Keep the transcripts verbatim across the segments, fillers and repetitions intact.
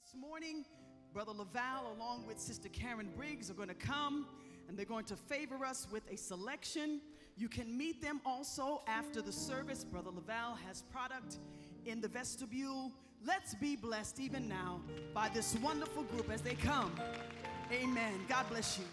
This morning, Brother Laval, along with Sister Karen Briggs, are going to come and they're going to favor us with a selection. You can meet them also after the service. Brother Laval has product in the vestibule. Let's be blessed even now by this wonderful group as they come. Amen. God bless you.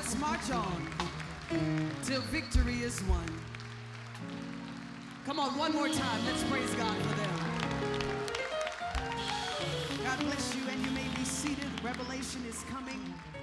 Let's march on till victory is won. Come on, one more time. Let's praise God for them. God bless you, and you may be seated. Revelation is coming.